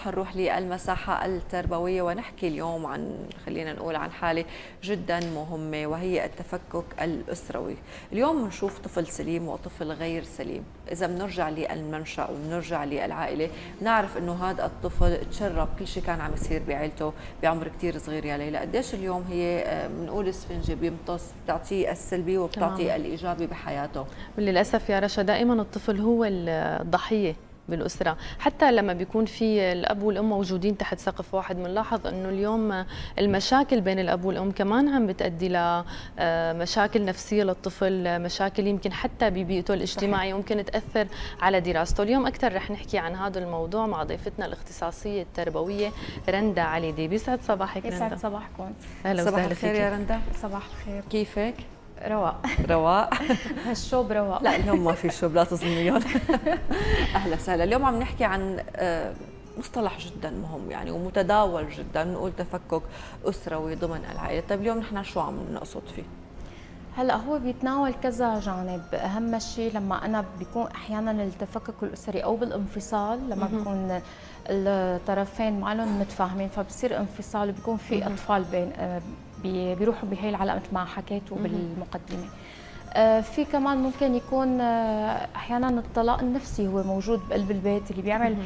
رح نروح للمساحة التربوية ونحكي اليوم عن، خلينا نقول عن حالة جدا مهمة، وهي التفكك الأسروي. اليوم بنشوف طفل سليم وطفل غير سليم. إذا بنرجع للمنشأ وبنرجع للعائلة بنعرف إنه هذا الطفل تشرب كل شيء كان عم يصير بعائلته بعمر كتير صغير. يا ليلى، قديش اليوم هي بنقول اسفنجة بيمتص، بتعطيه السلبي وبتعطيه الإيجابي بحياته. للأسف يا رشا دائما الطفل هو الضحية بالأسرة، حتى لما بيكون في الأب والأم موجودين تحت سقف واحد. بنلاحظ أنه اليوم المشاكل بين الأب والأم كمان عم بتؤدي لمشاكل نفسية للطفل، مشاكل يمكن حتى ببيئته الاجتماعية ممكن تأثر على دراسته. اليوم أكثر رح نحكي عن هذا الموضوع مع ضيفتنا الاختصاصية التربوية رندا علي دي. بيسعد صباحك رندا. يسعد صباحكم. أهلا وسهلا فيك. صباح الخير يا رندا. صباح الخير. كيفك؟ رواق. رواق. هالشوب رواق. لا اليوم ما في شوب، لا تظنيون. اهلا وسهلا. اليوم عم نحكي عن مصطلح جدا مهم يعني ومتداول جدا، نقول تفكك اسروي ضمن العائله. طيب اليوم نحن شو عم نقصد فيه؟ هلا هو بيتناول كذا جانب. اهم شيء لما انا بيكون احيانا التفكك الاسري او بالانفصال، لما بيكون الطرفين ما لهم متفاهمين فبصير انفصال وبيكون في اطفال بين بيروحوا بهي العلاقه مثل ما حكيتوا بالمقدمه. في كمان ممكن يكون احيانا الطلاق النفسي هو موجود بقلب البيت، اللي بيعمل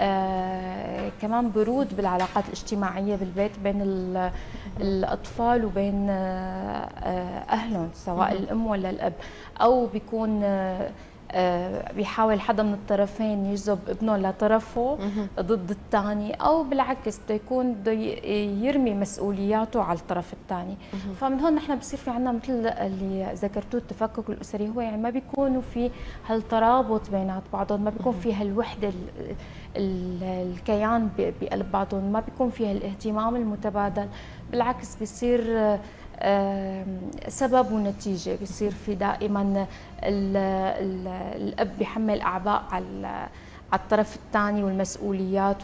كمان برود بالعلاقات الاجتماعيه بالبيت بين الاطفال وبين اهلهم، سواء الام ولا الاب. او بيكون بيحاول حدا من الطرفين يجذب ابنه لطرفه ضد الثاني، او بالعكس بده يكون بده يرمي مسؤولياته على الطرف الثاني. فمن هون نحن بصير في عندنا مثل اللي ذكرتوه التفكك الاسري، هو يعني ما بيكونوا في هالترابط بينات بعضهم، ما بيكون في هالوحده الكيان بقلب بعضهم، ما بيكون في هالاهتمام المتبادل. بالعكس بيصير سبب ونتيجة، بيصير في دائما الأب بيحمل أعباء على الطرف الثاني والمسؤوليات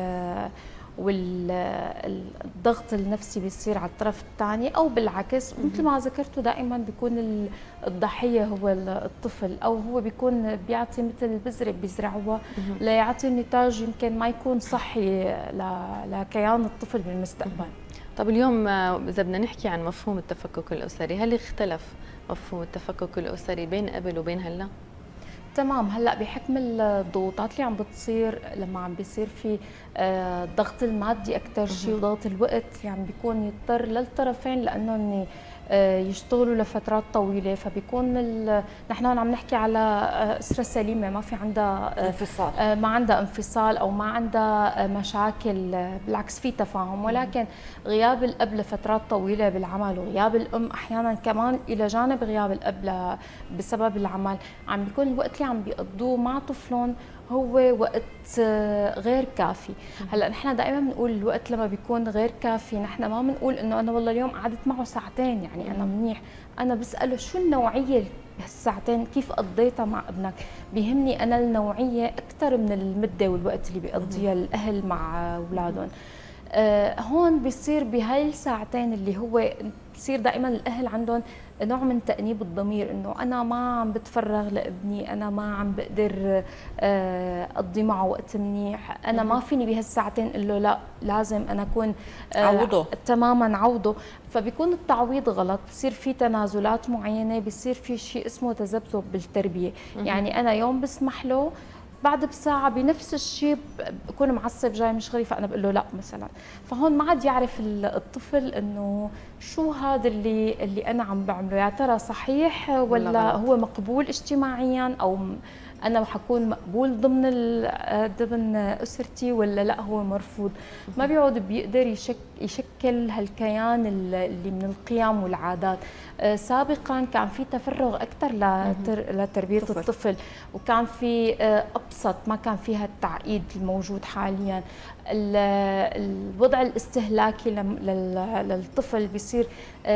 والضغط النفسي بيصير على الطرف الثاني، أو بالعكس مثل ما ذكرتوا دائما بيكون الضحية هو الطفل، أو هو بيكون بيعطي مثل البذرة بيزرعوها ليعطي نتاج يمكن ما يكون صحي لكيان الطفل بالمستقبل. طب اليوم إذا بدنا نحكي عن مفهوم التفكك الأسري، هل اختلف مفهوم التفكك الأسري بين قبل وبين هلا؟ تمام. هلا بحكم الضغوطات اللي عم بتصير، لما عم بيصير في الضغط المادي اكثر شيء وضغط الوقت، يعني بيكون يضطر للطرفين لانهم يشتغلوا لفترات طويله، فبيكون نحن هون عم نحكي على اسره سليمه ما في عندها انفصال، ما عندها انفصال او ما عندها مشاكل، بالعكس في تفاهم. ولكن غياب الاب لفترات طويله بالعمل وغياب الام احيانا كمان الى جانب غياب الاب بسبب العمل، عم بيكون الوقت اللي عم بيقضوه مع طفلهم هو وقت غير كافي. هلا نحن دائما بنقول الوقت لما بيكون غير كافي، نحن ما بنقول انه انا والله اليوم قعدت معه ساعتين يعني انا منيح، انا بساله شو النوعيه بهالساعتين، كيف قضيتها مع ابنك. بيهمني انا النوعيه اكثر من المده والوقت اللي بيقضيها الاهل مع اولادهم. هون بيصير بهاي الساعتين اللي هو بصير دائما الاهل عندهم نوع من تأنيب الضمير، انه انا ما عم بتفرغ لابني، انا ما عم بقدر اقضي معه وقت منيح، انا ما فيني بهالساعتين اقول له لا لازم انا اكون عوضه تماما عوضه. فبيكون التعويض غلط، بصير في تنازلات معينه، بصير في شيء اسمه تذبذب بالتربيه. يعني انا يوم بسمح له بعد بساعة بنفس الشيء بكون معصب جاي مش غريب، فأنا بقول له لا مثلا. فهون ما عاد يعرف الطفل إنه شو هذا اللي أنا عم بعمله، يا ترى صحيح ولا هو مقبول اجتماعيا، أو أنا حكون مقبول ضمن أسرتي ولا لا هو مرفوض. ما بيعود بيقدر يشكل هالكيان اللي من القيم والعادات. سابقا كان في تفرغ أكثر لتربية الطفل، وكان في أبسط، ما كان فيها التعقيد الموجود حاليا. الوضع الاستهلاكي للطفل بيصير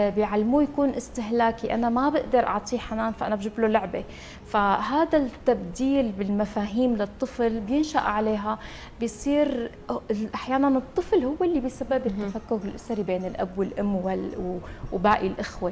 بيعلموه يكون استهلاكي، أنا ما بقدر أعطيه حنان فأنا بجيب له لعبة. فهذا التبديل تبديل بالمفاهيم للطفل بينشأ عليها، بيصير احيانا الطفل هو اللي بسبب التفكك الاسري بين الاب والام وباقي الاخوه،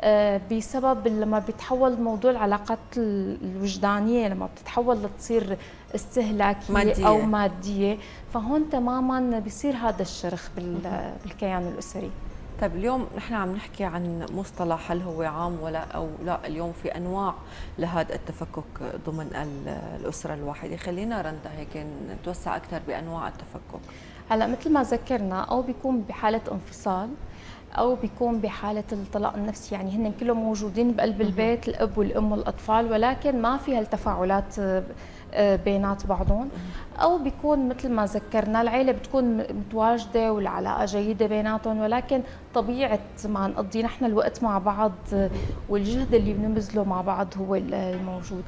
بسبب لما بيتحول موضوع العلاقات الوجدانيه، لما بتتحول لتصير استهلاكيه مادية او ماديه، فهون تماما بيصير هذا الشرخ بالكيان الاسري. طيب اليوم نحن عم نحكي عن مصطلح، هل هو عام ولا او لا؟ اليوم في انواع لهذا التفكك ضمن الاسره الواحده، خلينا رندا هيك نتوسع اكثر بانواع التفكك. هلا مثل ما ذكرنا، او بيكون بحاله انفصال او بيكون بحاله الطلاق النفسي، يعني هن كلهم موجودين بقلب البيت، الاب والام والاطفال، ولكن ما فيها التفاعلات بينات بعضهم، او بيكون مثل ما ذكرنا العيله بتكون متواجده والعلاقه جيده بيناتهم، ولكن طبيعه ما نقضي نحن الوقت مع بعض والجهد اللي بنبذله مع بعض هو الموجود.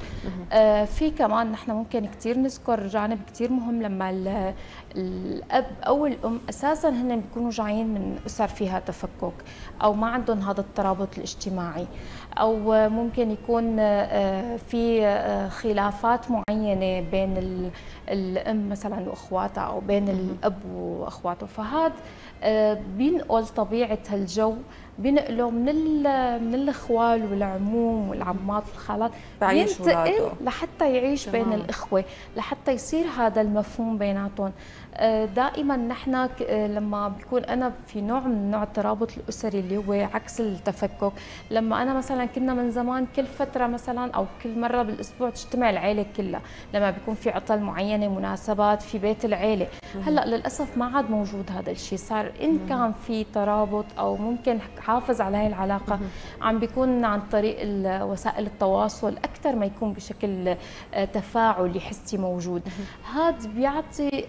في كمان نحن ممكن كثير نذكر جانب كثير مهم، لما الاب او الام اساسا هن بيكونوا جايين من اسر فيها تفكك او ما عندهم هذا الترابط الاجتماعي، او ممكن يكون في خلافات معينه بين الام مثلا واخواتها او بين الاب واخواته، فهذا بينقل طبيعه هالجو، بينقله من الاخوال والعموم والعمات والخالات، بينتقل لحتى يعيش بين الاخوه، لحتى يصير هذا المفهوم بيناتهم. دائما نحن لما بيكون انا في نوع من نوع الترابط الاسري اللي هو عكس التفكك، لما انا مثلا كنا من زمان كل فتره مثلا او كل مره بالاسبوع تجتمع العيله كلها، لما بيكون في عطل معينه، مناسبات في بيت العيله، هلا للاسف ما عاد موجود هذا الشيء، صار ان كان في ترابط او ممكن حافظ على هاي العلاقه عم بيكون عن طريق وسائل التواصل اكثر ما يكون بشكل تفاعلي حسي موجود. هذا بيعطي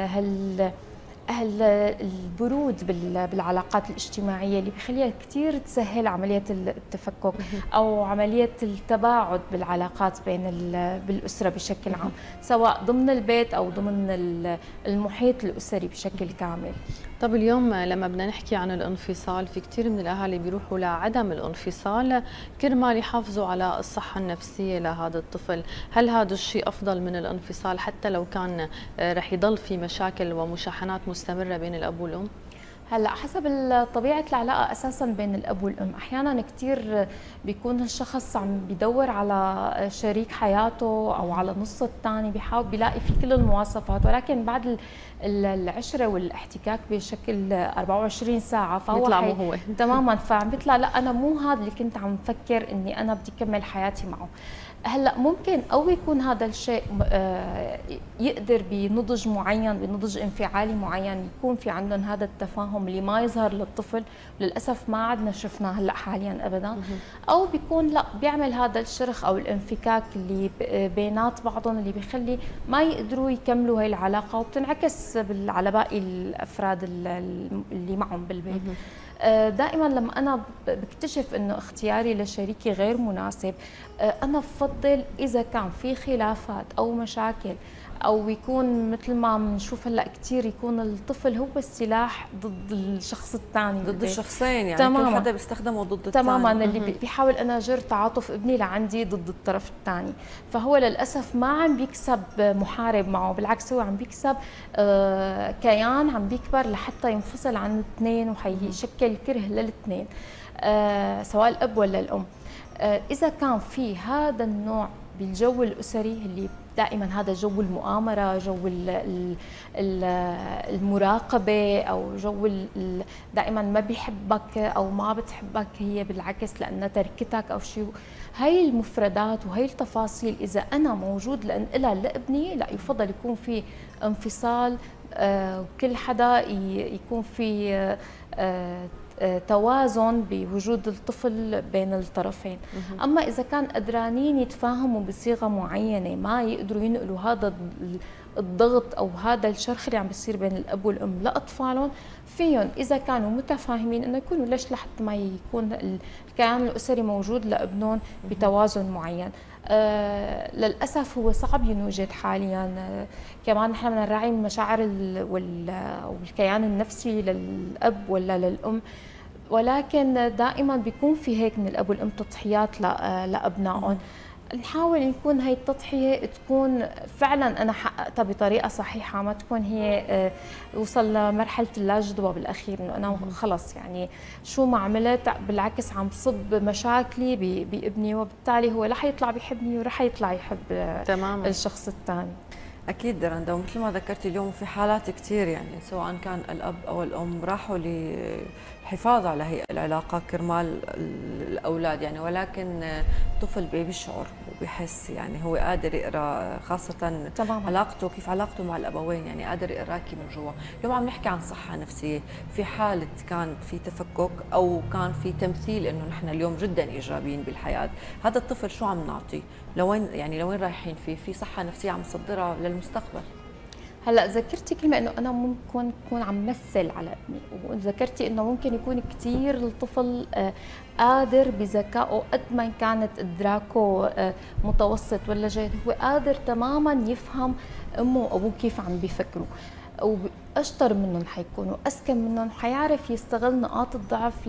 البرود بالعلاقات الاجتماعيه اللي بخليها كثير تسهل عمليه التفكك او عمليه التباعد بالعلاقات بالاسره بشكل عام، سواء ضمن البيت او ضمن المحيط الاسري بشكل كامل. طب اليوم لما بدنا نحكي عن الانفصال، في كثير من الاهالي بيروحوا لعدم الانفصال كرمال يحافظوا على الصحه النفسيه لهذا الطفل، هل هذا الشيء افضل من الانفصال حتى لو كان رح يضل في مشاكل ومشاحنات مستمره بين الاب والام؟ هلا حسب طبيعه العلاقه اساسا بين الاب والام، احيانا كثير بيكون الشخص عم بيدور على شريك حياته او على نصه الثاني، بيحاول بيلاقي في كل المواصفات، ولكن بعد العشره والاحتكاك بشكل 24 ساعه فهو بيطلع مو هو تماما، فعم بيطلع لا انا مو هذا اللي كنت عم فكر اني انا بدي اكمل حياتي معه. هلا ممكن او يكون هذا الشيء يقدر بنضج معين، بنضج انفعالي معين، يكون في عندهم هذا التفاهم اللي ما يظهر للطفل، للاسف ما عدنا شفناه هلا حاليا ابدا، او بيكون لا بيعمل هذا الشرخ او الانفكاك اللي بينات بعضهم اللي بيخلي ما يقدروا يكملوا هاي العلاقه، وبتنعكس على باقي الافراد اللي معهم بالبيت. دائما لما انا بكتشف انه اختياري لشريكي غير مناسب، انا بفضل اذا كان في خلافات او مشاكل او يكون مثل ما بنشوف هلا كثير يكون الطفل هو السلاح ضد الشخص الثاني، ضد الشخصين، يعني تماماً. كل حدا بيستخدمه ضد الثاني تماما، اللي بيحاول انا اجر تعاطف ابني لعندي ضد الطرف الثاني، فهو للاسف ما عم بيكسب محارب معه، بالعكس هو عم بيكسب كيان عم بيكبر لحتى ينفصل عن الاثنين وحيشكل كره للاثنين، سواء الاب ولا الام. اذا كان في هذا النوع بالجو الاسري اللي دائما هذا جو المؤامره، جو المراقبه، او جو دائما ما بيحبك او ما بتحبك هي بالعكس لانها تركتك او شيء، هاي المفردات وهي التفاصيل اذا انا موجود لانقلها لابني، لا يفضل يكون في انفصال، وكل حدا يكون في توازن بوجود الطفل بين الطرفين. اما اذا كان قدرانين يتفاهموا بصيغه معينه ما يقدروا ينقلوا هذا الضغط او هذا الشرخ اللي عم بيصير بين الاب والام لاطفالهم، فيهم اذا كانوا متفاهمين انه يكونوا ليش لحتى ما يكون الكيان الاسري موجود لابنهم بتوازن معين. للاسف هو صعب ينوجد حاليا، كمان نحن بدنا نراعي المشاعر والكيان النفسي للاب ولا للام، ولكن دائما بيكون في هيك من الاب والام تضحيات لابنائهم. نحاول يكون هي التضحية تكون فعلا أنا حققتها بطريقة صحيحة، ما تكون هي وصل لمرحلة اللا جدوى بالأخير، إنه أنا خلص يعني شو ما عملت بالعكس عم صب مشاكلي بابني، وبالتالي هو لا حيطلع بيحبني ولا حيطلع يحب تماما الشخص الثاني. أكيد رندا، ومثل ما ذكرتي اليوم في حالات كثير يعني سواء كان الأب أو الأم راحوا للحفاظ على هي العلاقة كرمال الأولاد يعني، ولكن الطفل بيشعر وبيحس يعني هو قادر يقرأ، خاصة تمام. علاقته كيف علاقته مع الأبوين يعني قادر يقراكي من جوا. اليوم عم نحكي عن صحة نفسية في حالة كان في تفكك أو كان في تمثيل إنه نحن اليوم جدا إيجابيين بالحياة، هذا الطفل شو عم نعطي؟ لوين يعني لوين رايحين فيه؟ في صحة نفسية عم نصدرها للمستقبل. هلا ذكرتي كلمه انه انا ممكن اكون عم مثل على ابني، وذكرتي انه ممكن يكون كثير الطفل قادر بذكائه قد ما كانت ادراكه متوسط ولا جيد، هو قادر تماما يفهم امه وابوه كيف عم بيفكروا، واشطر منهم حيكونوا، اذكى منهم، حيعرف يستغل نقاط الضعف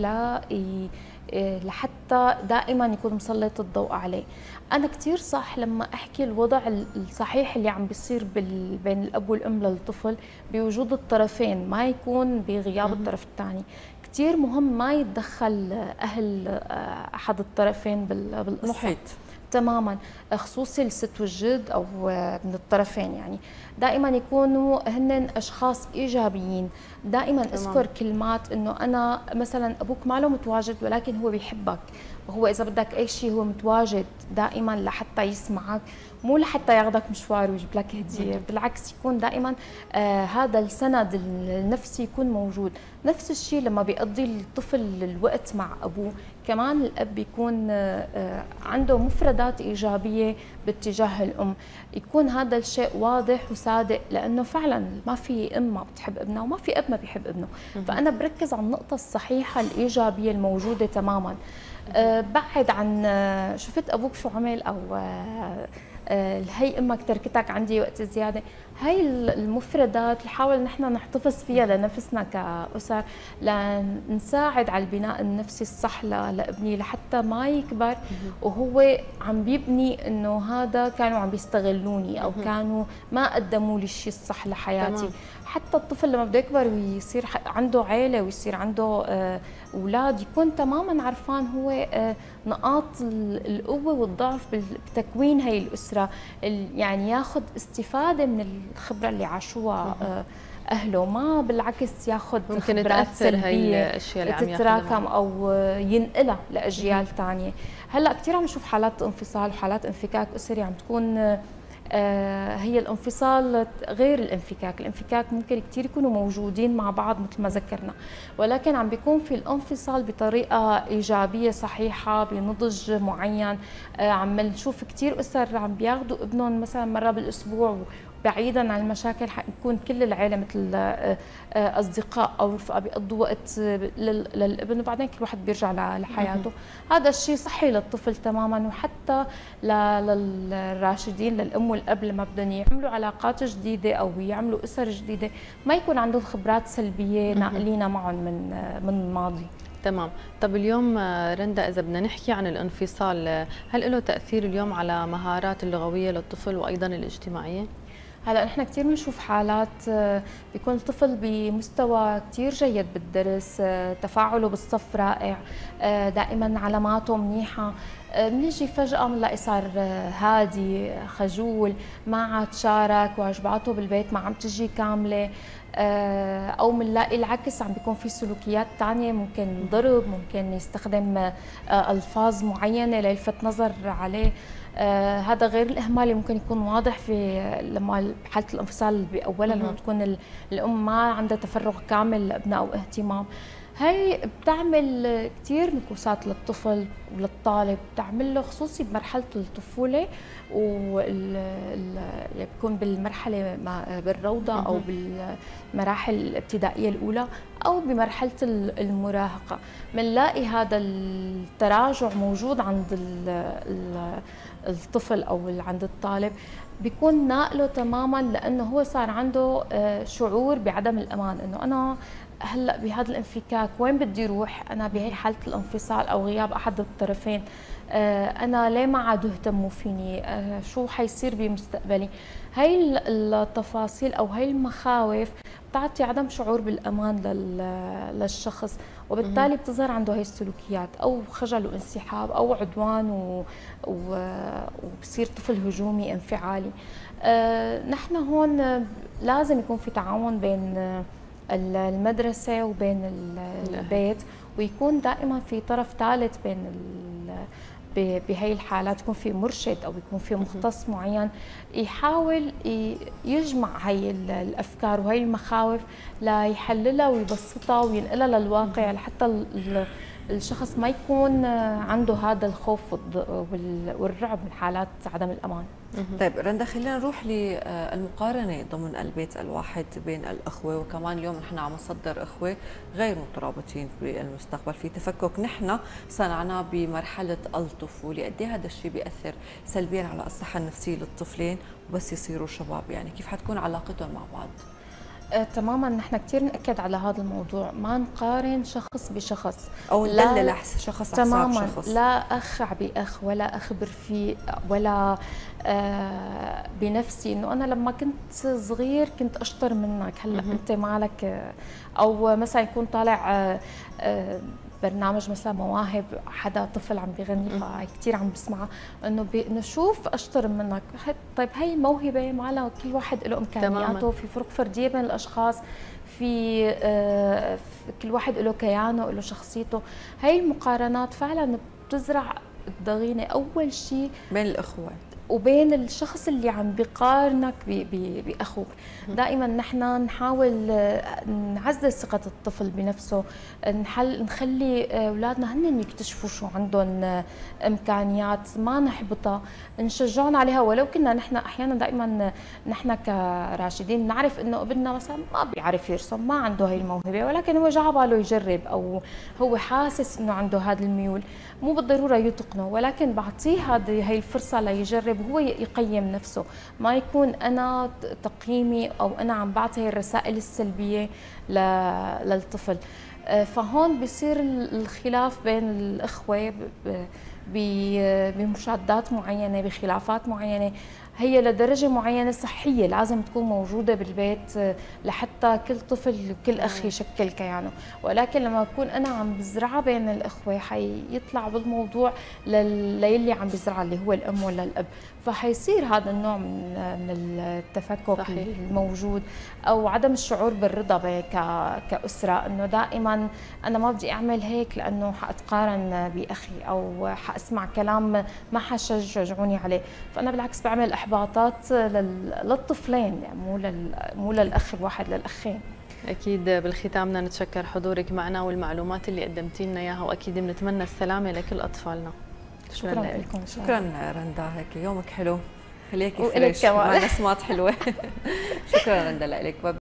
لحتى دائما يكون مسلط الضوء عليه. انا كثير صح لما احكي الوضع الصحيح اللي عم بيصير بين الاب والام للطفل بوجود الطرفين، ما يكون بغياب الطرف الثاني. كثير مهم ما يتدخل اهل احد الطرفين بالمحيط تماما، خصوصي الست والجد او من الطرفين، يعني دائما يكونوا هن اشخاص ايجابيين. دائما اذكر كلمات انه انا مثلا ابوك ما له متواجد ولكن هو بيحبك، وهو اذا بدك اي شيء هو متواجد دائما لحتى يسمعك، مو لحتى ياخذك مشوار ويجيب لك هديه، بالعكس يكون دائما هذا السند النفسي يكون موجود. نفس الشيء لما بيقضي الطفل الوقت مع ابوه، كمان الاب بيكون عنده مفردات ايجابيه باتجاه الام، يكون هذا الشيء واضح وصادق، لانه فعلا ما في ام ما بتحب ابنها وما في اب ما بيحب ابنه. فانا بركز على النقطه الصحيحه الايجابيه الموجوده تماما، بعد عن شفت ابوك شو عمل او هي امك تركتك عندي وقت زياده. هاي المفردات نحاول نحن نحتفظ فيها لنفسنا كأسر، لنساعد على البناء النفسي الصح لابني، لحتى ما يكبر وهو عم بيبني انه هذا كانوا عم بيستغلوني او كانوا ما قدموا لي الشيء الصح لحياتي. حتى الطفل لما بده يكبر ويصير عنده عائله ويصير عنده اولاد، يكون تماما عرفان هو نقاط القوه والضعف بتكوين هي الاسره، يعني ياخذ استفاده من الخبره اللي عاشوها اهله، ما بالعكس ياخذ ممكن تاثر هي الاشياء اللي عم تتراكم او ينقلها لاجيال ثانيه. هلا كثير عم نشوف حالات انفصال وحالات انفكاك اسري عم تكون هي الانفصال غير الانفكاك. الانفكاك ممكن كثير يكونوا موجودين مع بعض مثل ما ذكرنا، ولكن عم بيكون في الانفصال بطريقه ايجابيه صحيحه بنضج معين. عم نشوف كثير اسر عم بياخذوا ابنهم مثلا مره بالاسبوع بعيدا عن المشاكل، يكون كل العائله مثل اصدقاء او رفقه بيقضوا وقت للابن، وبعدين كل واحد بيرجع لحياته. هذا الشيء صحي للطفل تماما، وحتى للراشدين للام والاب لما بدهم يعملوا علاقات جديده او يعملوا اسر جديده ما يكون عندهم خبرات سلبيه ناقلينها معهم من الماضي. تمام. طب اليوم رندا إذا بدنا نحكي عن الانفصال، هل له تأثير اليوم على مهارات اللغوية للطفل وأيضا الاجتماعية؟ هلا نحن كثير بنشوف حالات بيكون الطفل بمستوى كثير جيد بالدرس، تفاعله بالصف رائع، دائما علاماته منيحه، بنيجي فجأة بنلاقي صار هادي خجول، ما عاد شارك، واجباته بالبيت ما عم تجي كامله، او بنلاقي العكس عم بيكون في سلوكيات ثانيه، ممكن ضرب، ممكن يستخدم الفاظ معينه ليلفت نظر عليه. هذا غير الاهمال اللي ممكن يكون واضح في لما حاله الانفصال باولا لما تكون الام ما عندها تفرغ كامل لابنها او اهتمام. هي بتعمل كثير نكوسات للطفل وللطالب، بتعمل له خصوصي بمرحله الطفوله بيكون بالمرحله بالروضه او بالمراحل الابتدائيه الاولى او بمرحله المراهقه. بنلاقي هذا التراجع موجود عند الطفل او عند الطالب. بيكون ناقله تماما، لانه هو صار عنده شعور بعدم الامان، انه انا هلا بهذا الانفكاك وين بدي اروح؟ انا بهي حاله الانفصال او غياب احد الطرفين، انا ليه ما عاد اهتموا فيني؟ شو حيصير بمستقبلي؟ هاي التفاصيل او هاي المخاوف بتعطي عدم شعور بالامان للشخص، وبالتالي بتظهر عنده هاي السلوكيات، او خجل وانسحاب او عدوان وبصير طفل هجومي انفعالي. نحن هون لازم يكون في تعاون بين المدرسة وبين البيت، ويكون دائما في طرف ثالث بهي الحالات، يكون في مرشد او يكون في مختص معين يحاول يجمع هي الافكار وهي المخاوف ليحللها ويبسطها وينقلها للواقع، لحتى الشخص ما يكون عنده هذا الخوف والرعب من حالات عدم الامان. طيب رندا، خلينا نروح للمقارنه ضمن البيت الواحد بين الاخوه، وكمان اليوم نحن عم نصدر اخوه غير مترابطين بالمستقبل في تفكك نحن صنعناه بمرحله الطفوله، قد ايه هذا الشيء بياثر سلبيا على الصحه النفسيه للطفلين وبس يصيروا شباب؟ يعني كيف حتكون علاقتهم مع بعض؟ تماما، نحن كثير نأكد على هذا الموضوع، ما نقارن شخص بشخص او ندلل شخص تماما حساب شخص. لا اخ باخ ولا اخبر فيه ولا بنفسي انه انا لما كنت صغير كنت اشطر منك، هلا انت مالك. او مثلا يكون طالع برنامج مثلا مواهب، حدا طفل عم بيغني فكثير عم بسمعه، انه شوف اشطر منك. طيب هي موهبه مالها، كل واحد له امكانياته، في فروق فرديه بين الاشخاص، في كل واحد له كيانه، له شخصيته. هي المقارنات فعلا بتزرع الضغينه اول شيء بين الاخوه وبين الشخص اللي عم بيقارنك باخوك. دائما نحن نحاول نعزز ثقة الطفل بنفسه، نخلي اولادنا هن يكتشفوا شو عندهم امكانيات، ما نحبطها، نشجعهم عليها. ولو كنا نحن احيانا دائما نحن كراشدين نعرف انه ابننا مثلا ما بيعرف يرسم، ما عنده هي الموهبة، ولكن هو جا باله يجرب، او هو حاسس انه عنده هذا الميول، مو بالضرورة يتقنه، ولكن بعطيه هي الفرصة ليجرب هو يقيم نفسه، ما يكون انا تقييمي او انا عم بعطي هي الرسائل السلبيه للطفل. فهون بصير الخلاف بين الاخوه بمشادات معينه، بخلافات معينه، هي لدرجه معينه صحيه لازم تكون موجوده بالبيت لحتى كل طفل وكل اخ يشكل كيانه. ولكن لما اكون انا عم بزرعها بين الاخوه حيطلع بالموضوع للي عم بزرعها اللي هو الام ولا الاب، فحيصير هذا النوع من التفكك صحيح. الموجود، او عدم الشعور بالرضا كاسره، انه دائما انا ما بدي اعمل هيك لانه حاتقارن باخي، او حاسمع كلام ما حشجعوني عليه، فانا بالعكس بعمل احباطات للطفلين، يعني مو للاخ الواحد، للاخين. اكيد بالختام بدنا نتشكر حضورك معنا والمعلومات اللي قدمتي لنا اياها، واكيد بنتمنى السلامه لكل اطفالنا. شكرا لكم. شكرا رندا، هيك يومك حلو، خليكي فريش مع نسمات حلوه. شكرا رندا لك.